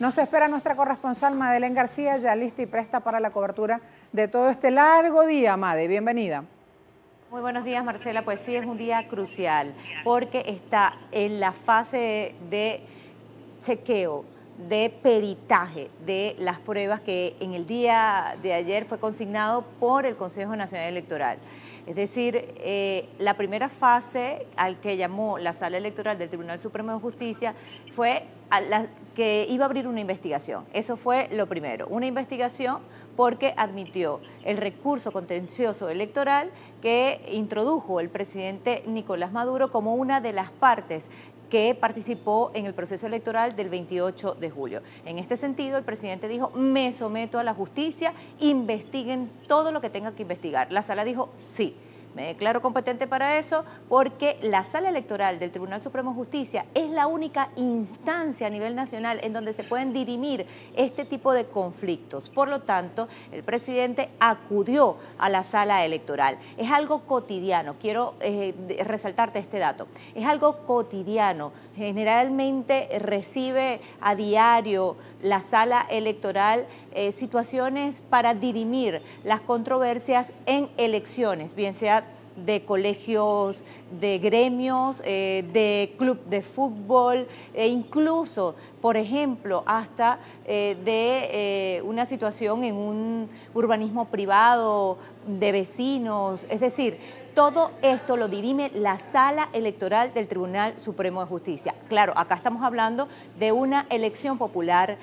Nos espera nuestra corresponsal Madeleine García, ya lista y presta para la cobertura de todo este largo día. Made, bienvenida. Muy buenos días, Marcela. Pues sí, es un día crucial porque está en la fase de chequeo, de peritaje de las pruebas que en el día de ayer fue consignado por el Consejo Nacional Electoral. Es decir, la primera fase al que llamó la Sala Electoral del Tribunal Supremo de Justicia fue a la que iba a abrir una investigación. Eso fue lo primero, una investigación porque admitió el recurso contencioso electoral que introdujo el presidente Nicolás Maduro como una de las partes que participó en el proceso electoral del 28 de julio. En este sentido, el presidente dijo, me someto a la justicia, investiguen todo lo que tengan que investigar. La sala dijo, sí, me declaro competente para eso porque la Sala Electoral del Tribunal Supremo de Justicia es la única instancia a nivel nacional en donde se pueden dirimir este tipo de conflictos. Por lo tanto, el presidente acudió a la Sala Electoral. Es algo cotidiano, quiero resaltarte este dato, es algo cotidiano. Generalmente recibe a diario la Sala Electoral situaciones para dirimir las controversias en elecciones, bien sea de colegios, de gremios, de club de fútbol e incluso, por ejemplo, hasta de una situación en un urbanismo privado, de vecinos, es decir, todo esto lo dirime la Sala Electoral del Tribunal Supremo de Justicia. Claro, acá estamos hablando de una elección popular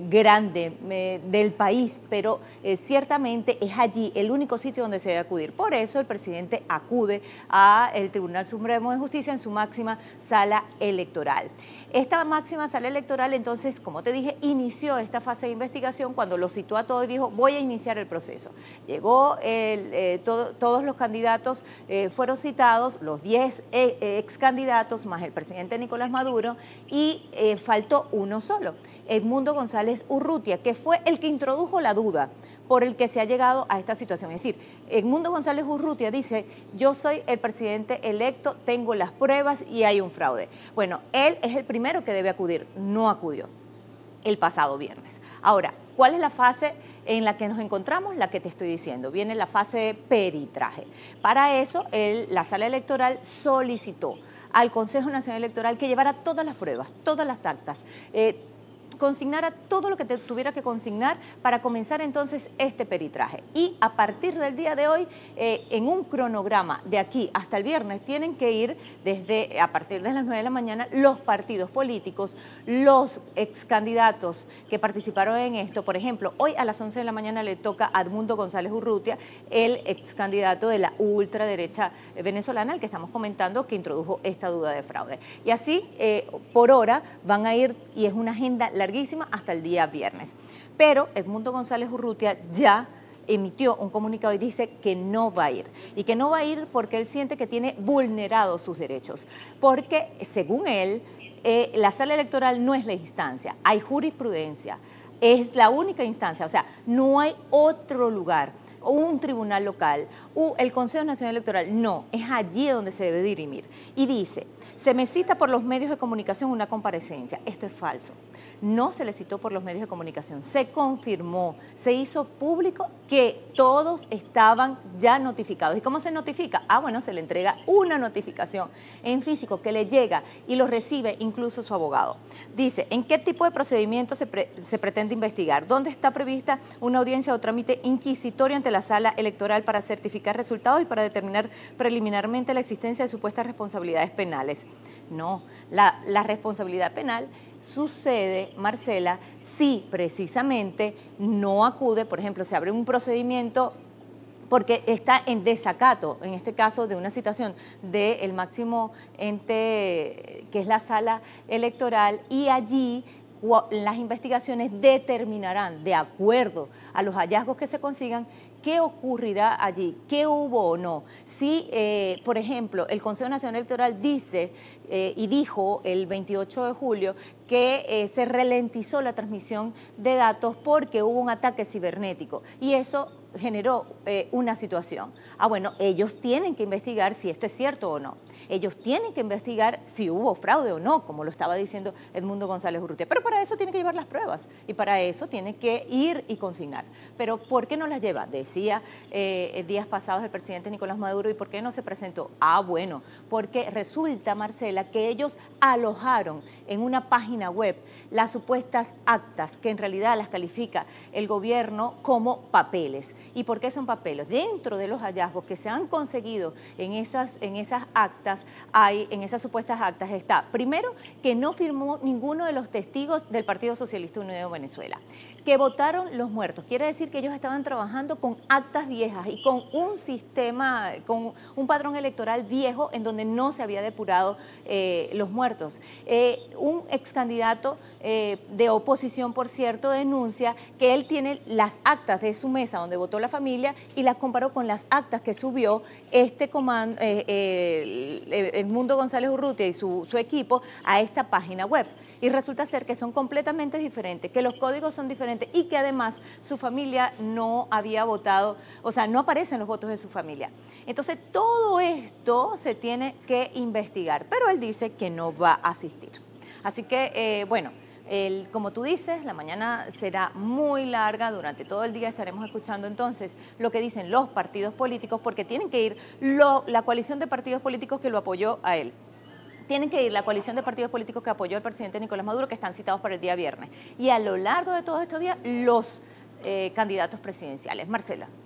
grande del país, pero ciertamente es allí el único sitio donde se debe acudir. Por eso el presidente acude al Tribunal Supremo de Justicia en su máxima sala electoral. Esta máxima sala electoral, entonces, como te dije, inició esta fase de investigación cuando lo citó a todo y dijo, voy a iniciar el proceso. Llegó, todos los candidatos fueron citados, los 10 ex candidatos más el presidente Nicolás Maduro, y faltó uno solo, Edmundo González Urrutia, que fue el que introdujo la duda por el que se ha llegado a esta situación. Es decir, Edmundo González Urrutia dice, yo soy el presidente electo, tengo las pruebas y hay un fraude. Bueno, él es el primero que debe acudir, no acudió el pasado viernes. Ahora, ¿cuál es la fase en la que nos encontramos? La que te estoy diciendo, viene la fase de peritaje. Para eso, la Sala Electoral solicitó al Consejo Nacional Electoral que llevara todas las pruebas, todas las actas, consignara todo lo que tuviera que consignar para comenzar entonces este peritaje. Y a partir del día de hoy, en un cronograma de aquí hasta el viernes, tienen que ir a partir de las 9 de la mañana los partidos políticos, los ex candidatos que participaron en esto. Por ejemplo, hoy a las 11 de la mañana le toca a Edmundo González Urrutia, el ex candidato de la ultraderecha venezolana, al que estamos comentando, que introdujo esta duda de fraude. Y así, por hora, van a ir, y es una agenda larguísima, hasta el día viernes. Pero Edmundo González Urrutia ya emitió un comunicado y dice que no va a ir. Y que no va a ir porque él siente que tiene vulnerados sus derechos. Porque, según él, la Sala Electoral no es la instancia, hay jurisprudencia, es la única instancia, o sea, no hay otro lugar, un tribunal local, el Consejo Nacional Electoral, no, es allí donde se debe dirimir. Y dice, se me cita por los medios de comunicación una comparecencia. Esto es falso. No se le citó por los medios de comunicación. Se confirmó, se hizo público que todos estaban ya notificados. ¿Y cómo se notifica? Ah, bueno, se le entrega una notificación en físico que le llega y lo recibe incluso su abogado. Dice, ¿en qué tipo de procedimiento se pretende investigar? ¿Dónde está prevista una audiencia o trámite inquisitorio ante la Sala Electoral para certificar resultados y para determinar preliminarmente la existencia de supuestas responsabilidades penales? No, la responsabilidad penal sucede, Marcela, si precisamente no acude, por ejemplo, se abre un procedimiento porque está en desacato, en este caso de una citación del máximo ente que es la Sala Electoral, y allí las investigaciones determinarán, de acuerdo a los hallazgos que se consigan, qué ocurrirá allí, qué hubo o no. Si, por ejemplo, el Consejo Nacional Electoral dice y dijo el 28 de julio que se ralentizó la transmisión de datos porque hubo un ataque cibernético, y eso generó una situación. Bueno, ellos tienen que investigar si esto es cierto o no. Ellos tienen que investigar si hubo fraude o no, como lo estaba diciendo Edmundo González Urrutia. Pero para eso tiene que llevar las pruebas y para eso tiene que ir y consignar. Pero ¿por qué no las lleva? Decía días pasados el presidente Nicolás Maduro, ¿y por qué no se presentó? Bueno, porque resulta, Marcela, que ellos alojaron en una página web las supuestas actas, que en realidad las califica el gobierno como papeles. ¿Y por qué son papeles? Dentro de los hallazgos que se han conseguido en esas actas, en esas supuestas actas está, primero, que no firmó ninguno de los testigos del Partido Socialista Unido de Venezuela, que votaron los muertos. Quiere decir que ellos estaban trabajando con actas viejas y con un sistema, con un padrón electoral viejo en donde no se había depurado los muertos. Un ex candidato de oposición, por cierto, denuncia que él tiene las actas de su mesa donde votó la familia y las comparó con las actas que subió Edmundo González Urrutia y su equipo a esta página web. Y resulta ser que son completamente diferentes, que los códigos son diferentes y que además su familia no había votado, o sea, no aparecen los votos de su familia. Entonces, todo esto se tiene que investigar, pero él dice que no va a asistir. Así que, bueno, como tú dices, la mañana será muy larga, durante todo el día estaremos escuchando entonces lo que dicen los partidos políticos, porque tienen que ir la coalición de partidos políticos que lo apoyó a él. Tienen que ir la coalición de partidos políticos que apoyó al presidente Nicolás Maduro, que están citados para el día viernes. Y a lo largo de todos estos días, los candidatos presidenciales. Marcela.